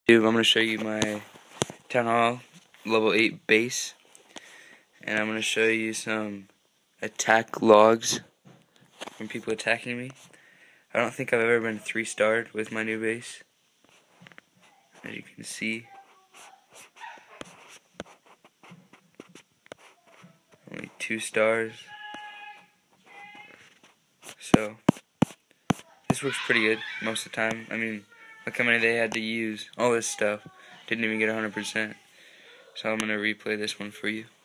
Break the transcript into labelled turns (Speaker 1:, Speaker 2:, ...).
Speaker 1: I'm going to show you my Town Hall level 8 base, and I'm going to show you some attack logs from people attacking me. I don't think I've ever been 3-starred with my new base, as you can see. Only 2 stars. So this works pretty good most of the time. I mean, look how many they had to use. All this stuff didn't even get 100%. So I'm going to replay this one for you.